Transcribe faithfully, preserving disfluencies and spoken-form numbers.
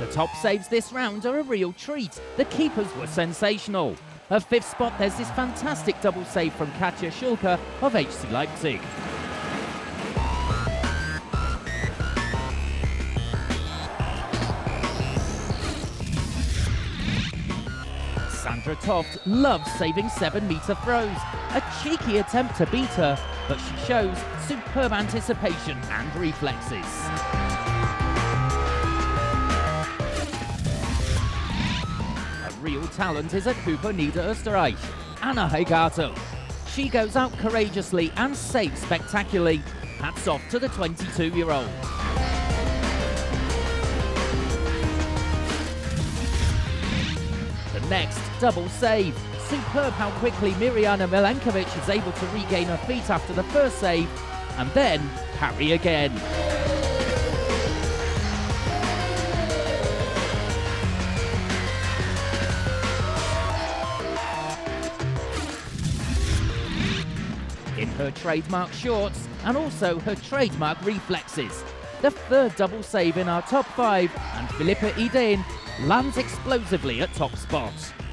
top saves this round are a real treat. The keepers were sensational. At fifth spot, there's this fantastic double save from Katja Schulke of H C Leipzig. Sandra Toft loves saving seven metre throws. A cheeky attempt to beat her, but she shows superb anticipation and reflexes. A real talent is at Huber Niederösterreich, Anna Hegato. She goes out courageously and saves spectacularly. Hats off to the twenty-two-year-old. The next double save. Superb how quickly Mirjana Milenkovic is able to regain her feet after the first save and then parry again. In her trademark shorts and also her trademark reflexes. The third double save in our top five, and Philippa Ideen lands explosively at top spot.